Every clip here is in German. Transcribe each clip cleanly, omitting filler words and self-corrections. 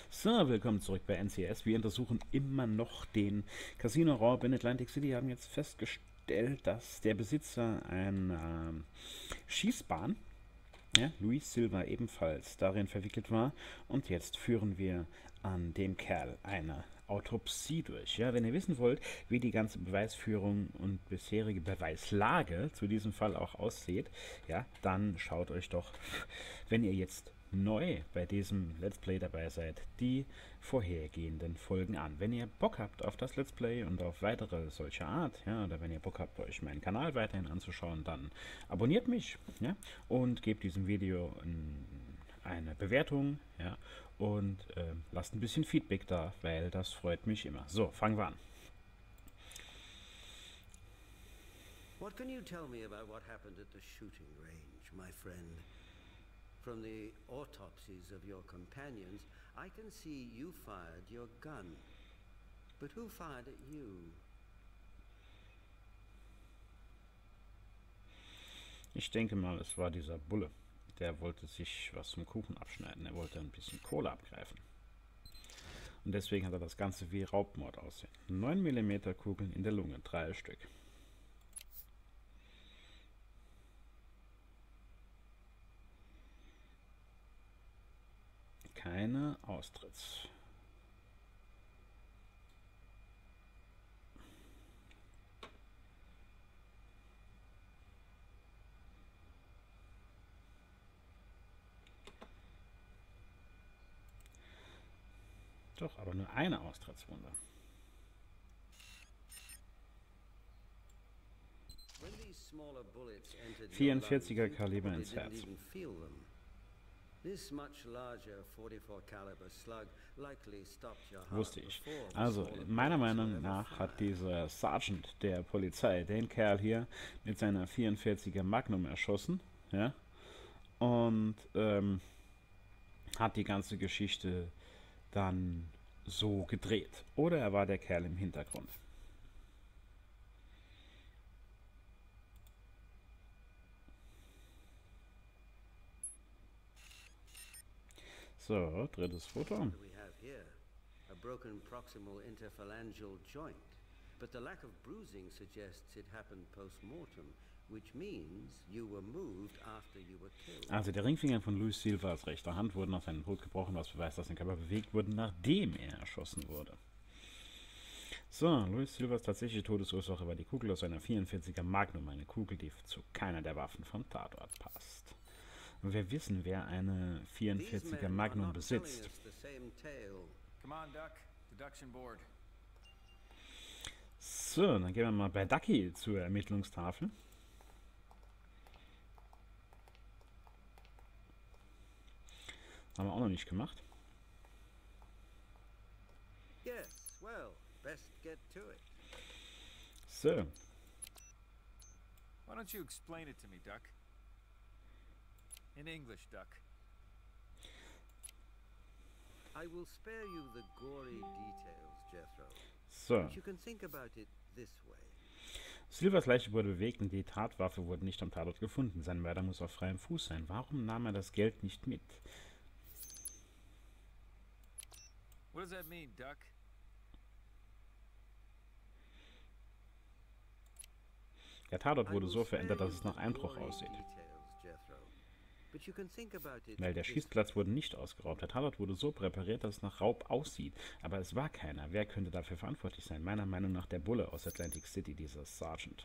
So, willkommen zurück bei NCS. Wir untersuchen immer noch den Casino-Raub in Atlantic City. Wir haben jetzt festgestellt, dass der Besitzer einer Schießbahn, ja, Luis Silva, ebenfalls darin verwickelt war. Und jetzt führen wir an dem Kerl eine Autopsie durch. Ja, wenn ihr wissen wollt, wie die ganze Beweisführung und bisherige Beweislage zu diesem Fall auch aussieht, ja, dann schaut euch doch, wenn ihr jetzt neu bei diesem Let's Play dabei seid, die vorhergehenden Folgen an. Wenn ihr Bock habt auf das Let's Play und auf weitere solcher Art, ja, oder wenn ihr Bock habt, euch meinen Kanal weiterhin anzuschauen, dann abonniert mich, ja, und gebt diesem Video eine Bewertung, ja, und lasst ein bisschen Feedback da, weil das freut mich immer. So, fangen wir an. What can you tell me about what happened at the shooting range, my friend? From the autopsies of your companions, I can see you fired your gun. But who fired at you? Ich denke mal, es war dieser Bulle. Der wollte sich was zum Kuchen abschneiden. Er wollte ein bisschen Kohle abgreifen. Und deswegen hat er das Ganze wie Raubmord aussehen. 9 mm Kugeln in der Lunge, 3 Stück. Keine Austritts. Doch, aber nur eine Austrittswunde. 44er Kaliber ins Herz. Wusste ich. Also, meiner Meinung nach hat dieser Sergeant der Polizei den Kerl hier mit seiner 44er Magnum erschossen, ja, und hat die ganze Geschichte dann so gedreht. Oder er war der Kerl im Hintergrund. So, drittes Foto. We have here a broken proximal interphalangeal joint, but the lack of bruising suggests it happened post-mortem, which means you were moved after you were killed. Also der Ringfinger von Luis Silvas rechter Hand wurde nach seinem Tod gebrochen, was beweist, dass sein Körper bewegt wurde, nachdem er erschossen wurde. So, Luis Silvas tatsächliche Todesursache war die Kugel aus einer 44er Magnum, eine Kugel, die zu keiner der Waffen vom Tatort passt. Und wir wissen, wer eine 44er Magnum besitzt. So, dann gehen wir mal bei Ducky zur Ermittlungstafel. Haben wir auch noch nicht gemacht. Yes, well, best get to it. So. Why don't you explain it to me, Duck? In English, Duck. I will spare you the gory details, Jethro. So. But you can think about it this way. Silvers Leiche wurde bewegt und die Tatwaffe wurde nicht am Tatort gefunden. Sein Mörder muss auf freiem Fuß sein. Warum nahm er das Geld nicht mit? What does that mean, Duck? Der Tatort wurde so verändert, dass es nach Einbruch aussieht. Weil der Schießplatz wurde nicht ausgeraubt. Der Tatort wurde so präpariert, dass es nach Raub aussieht. Aber es war keiner. Wer könnte dafür verantwortlich sein? Meiner Meinung nach der Bulle aus Atlantic City, dieser Sergeant.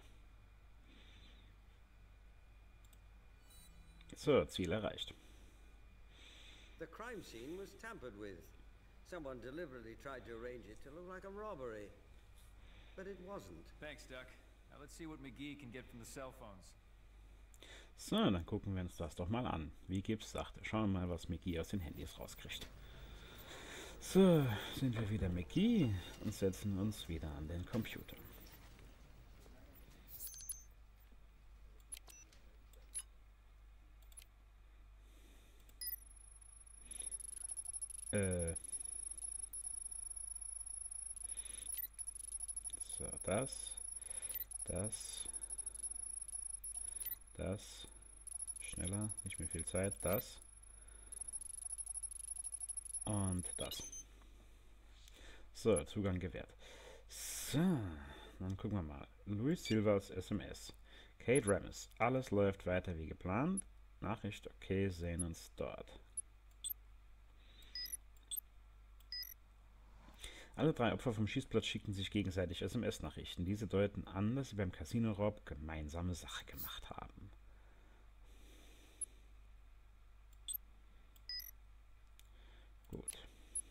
So, Ziel erreicht. The crime scene was tampered with. Someone deliberately tried to arrange it to look like a robbery. But it wasn't. Thanks, Duck. Now let's see what McGee can get from the cell phones. So, dann gucken wir uns das doch mal an. Wie Gibbs sagte, schauen wir mal, was McGee aus den Handys rauskriegt. So, sind wir wieder McGee und setzen uns wieder an den Computer. So, das, schneller, nicht mehr viel Zeit, das und das. was. So, Zugang gewährt. So, dann gucken wir mal. Luis Silvas SMS. Kate Ramis. Alles läuft weiter wie geplant. Nachricht, okay, sehen uns dort. Alle 3 Opfer vom Schießplatz schickten sich gegenseitig SMS-Nachrichten. Diese deuten an, dass sie beim Casino-Raub gemeinsame Sache gemacht haben. Gut.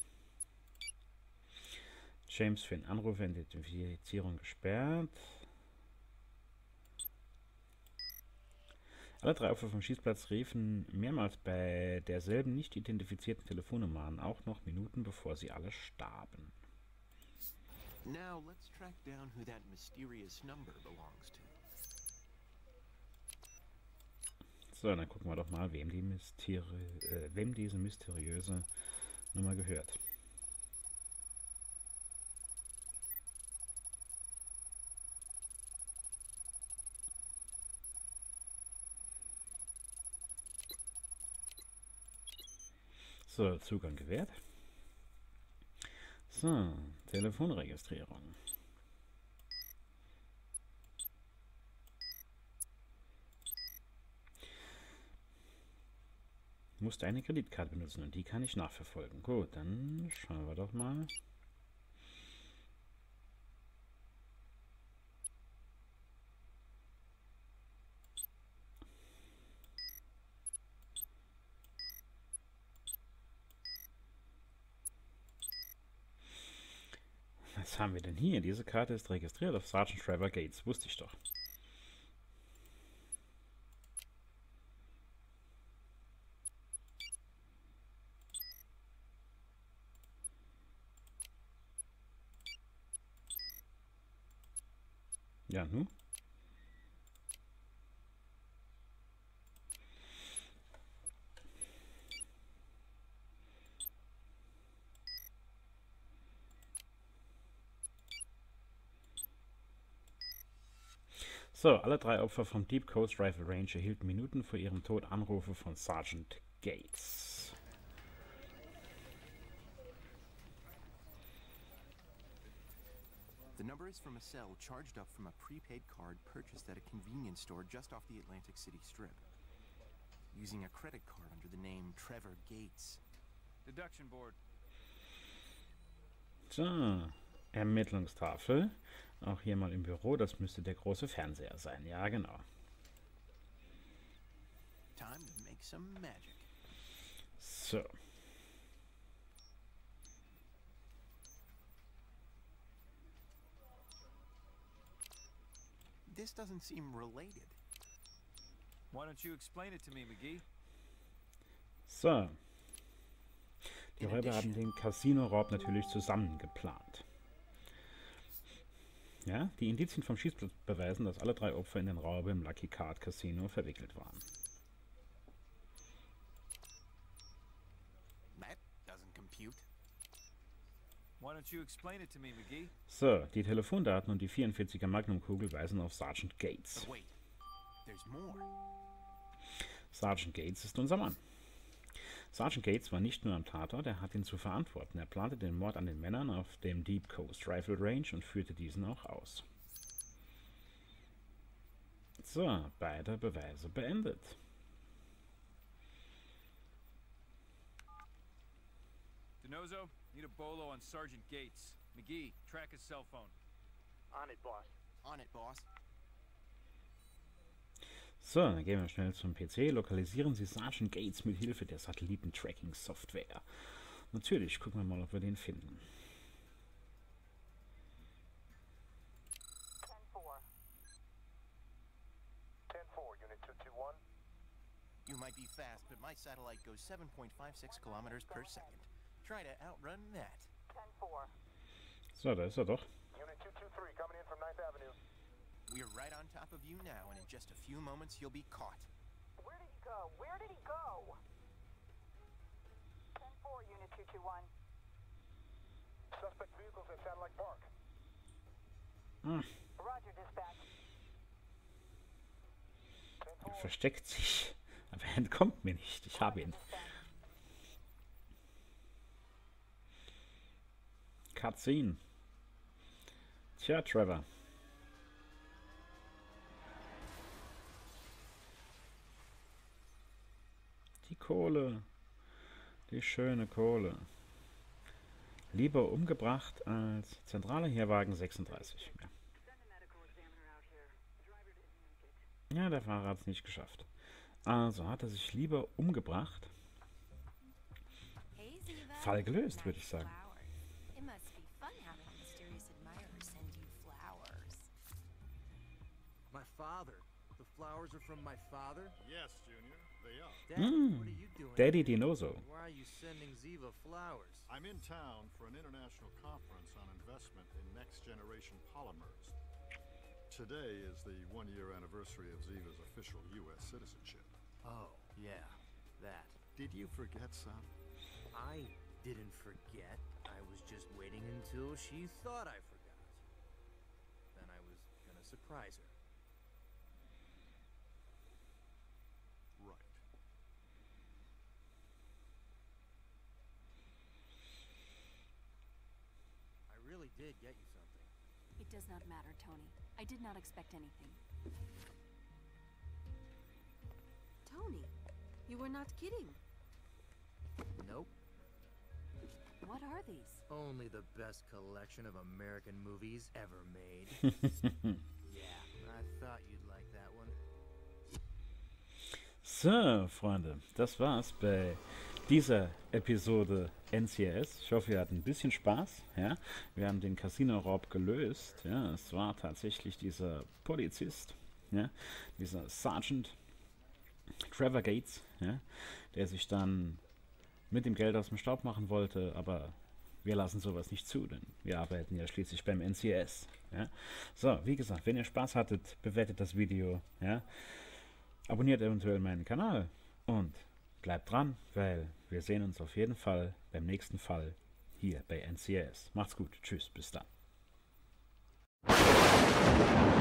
James für den Anruf, Identifizierung gesperrt. Alle 3 Opfer vom Schießplatz riefen mehrmals bei derselben nicht identifizierten Telefonnummer an, auch noch Minuten bevor sie alle starben. Now let's track down who that mysterious number belongs to. So, dann gucken wir doch mal, wem diese mysteriöse Nummer gehört. So, Zugang gewährt. So, Telefonregistrierung. Musste eine Kreditkarte benutzen und die kann ich nachverfolgen. Gut, dann schauen wir doch mal. Was haben wir denn hier? Diese Karte ist registriert auf Sergeant Trevor Gates. Wusste ich doch. Ja, nun. So, alle 3 Opfer vom Deep Coast Rifle Range erhielten Minuten vor ihrem Tod Anrufe von Sergeant Gates. The number is from a cell charged up from a prepaid card purchased at a convenience store just off the Atlantic City Strip. Using a credit card under the name Trevor Gates. Deduction board. So, Ermittlungstafel. Auch hier mal im Büro, das müsste der große Fernseher sein. Ja, genau. Time to make some magic. So. This doesn't seem related. Why don't you explain it to me, McGee? So. Die Räuber haben den Casino-Raub natürlich zusammen geplant. Ja, die Indizien vom Schießplatz beweisen, dass alle 3 Opfer in den Raub im Lucky Card Casino verwickelt waren. That doesn't compute. Why don't you explain it to me, McGee? So, die Telefondaten und die 44er Magnumkugel weisen auf Sergeant Gates. But wait, there's more. Sergeant Gates ist unser Mann. Sergeant Gates war nicht nur am Tatort, er hat ihn zu verantworten. Er plante den Mord an den Männern auf dem Deep Coast Rifle Range und führte diesen auch aus. So, beide Beweise beendet. DeNozo, need a bolo on Sergeant Gates. McGee, track his cell phone. On it, boss. On it, boss. So, dann gehen wir schnell zum PC. Lokalisieren Sie Sergeant Gates mit Hilfe der Satelliten-Tracking-Software. Natürlich, gucken wir mal, ob wir den finden. 10-4. 10-4, Unit 221. You might be fast, but my satellite goes 7.56 kilometers per second. Try to outrun that. 10-4. So, da ist er doch. Unit 223 coming in from 9th Avenue. We're right on top of you now, and in just a few moments you'll be caught. Where did he go? Where did he go? 10-4, Unit 221. Suspect vehicles at Satellite Park. Roger, dispatch. Er versteckt sich. Aber er entkommt mir nicht. Ich habe ihn. Cutscene. Tja, Trevor. Die Kohle. Die schöne Kohle. Lieber umgebracht als Zentrale. Hier Wagen 36. Ja, der Fahrer hat es nicht geschafft. Also hat er sich lieber umgebracht. Fall gelöst, würde ich sagen. My father. The flowers are from my father? Yes, Junior, they are. Dad, what are you doing? Daddy Dinoso. Why are you sending Ziva flowers? I'm in town for an international conference on investment in next-generation polymers. Today is the one-year anniversary of Ziva's official U.S. citizenship. Oh, yeah, that. Did you forget, son? I didn't forget. I was just waiting until she thought I forgot. Then I was gonna surprise her. Right. I really did get you something. It does not matter, Tony. I did not expect anything. Tony, you were not kidding. Nope. What are these? Only the best collection of American movies ever made. Yeah, I thought you'd like that one. So, Freunde, das war's bei dieser Episode NCIS. Ich hoffe, ihr hattet ein bisschen Spaß. Ja? Wir haben den Casino-Raub gelöst. Ja? Es war tatsächlich dieser Polizist, ja? Dieser Sergeant Trevor Gates, ja? Der sich dann mit dem Geld aus dem Staub machen wollte, aber wir lassen sowas nicht zu, denn wir arbeiten ja schließlich beim NCIS. Ja? So, wie gesagt, wenn ihr Spaß hattet, bewertet das Video, ja? Abonniert eventuell meinen Kanal und bleibt dran, weil wir sehen uns auf jeden Fall beim nächsten Fall hier bei NCIS. Macht's gut, tschüss, bis dann.